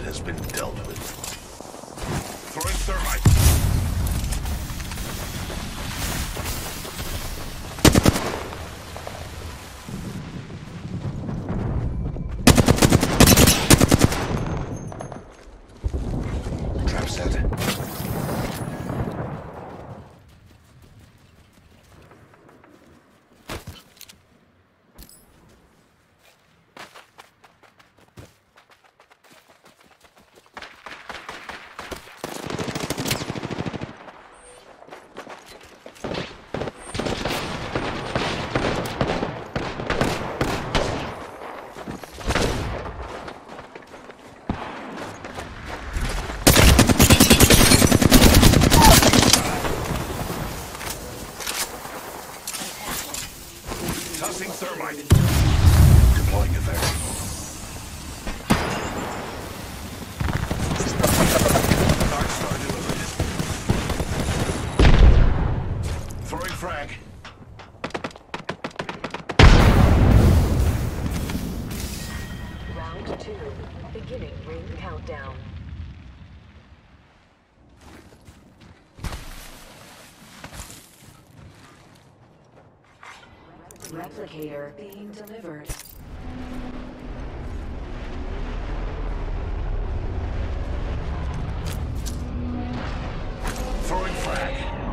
has been dealt with. Throwing thermite. Trap set. Tossing thermite. Deploying a variable. Dark Star delivered. Throwing frag. Round 2. Beginning ring countdown. Replicator being delivered. Throwing frag.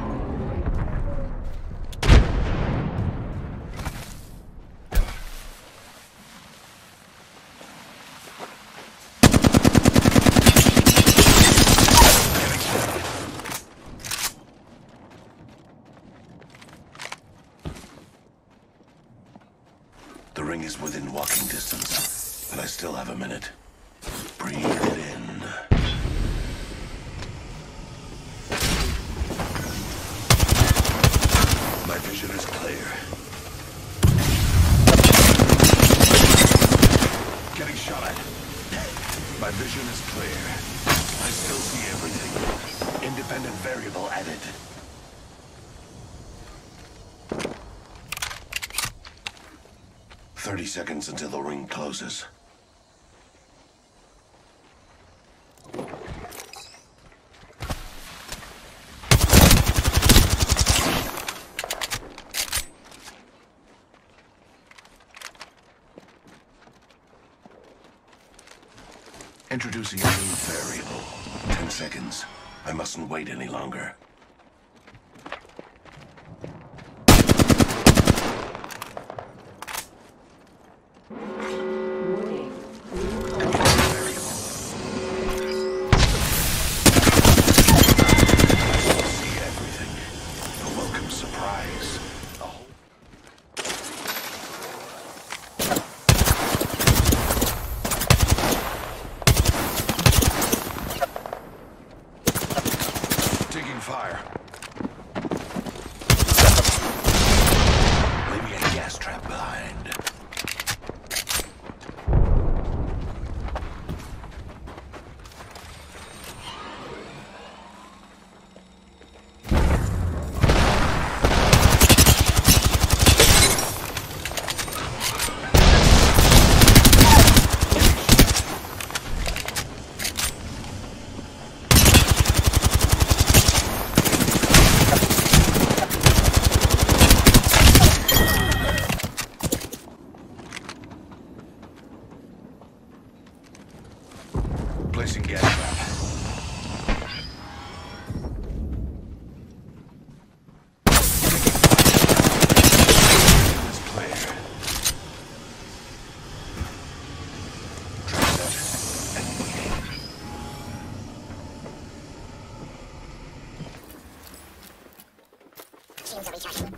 The ring is within walking distance, and I still have a minute. Breathe it in. My vision is clear. Getting shot at. My vision is clear. I still see everything. Independent variable added. "30 seconds until the ring closes." Introducing a new variable. 10 seconds. I mustn't wait any longer. Taking fire. Leaving a gas trap behind. Placing gas trap. It's clear. Trap set and waiting. Shields are recharging.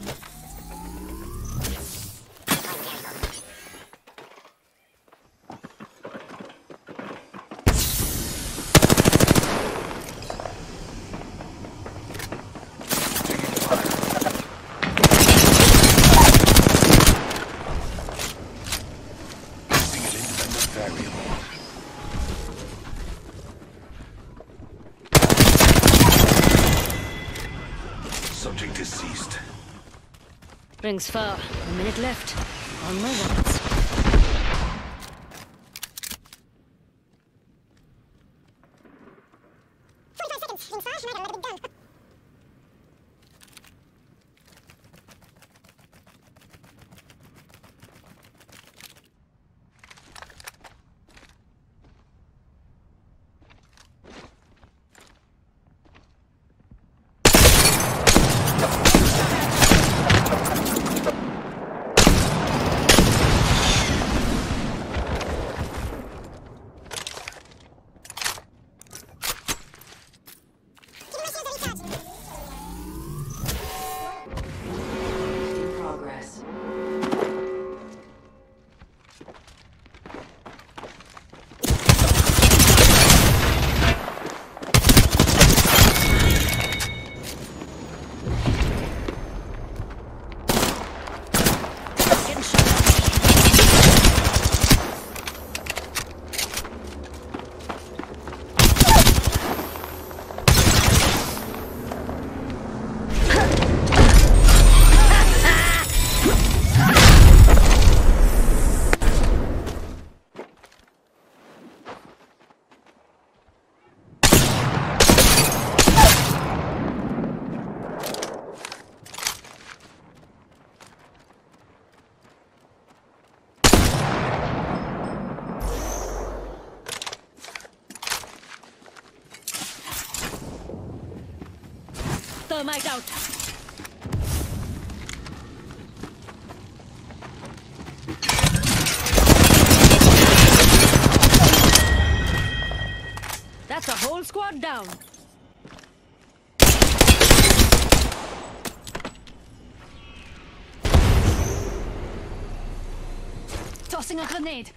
Subject deceased. Rings far. A minute left. On my ones. Thermite out. That's a whole squad down. Tossing a grenade.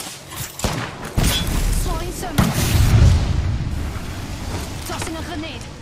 Tossing a grenade.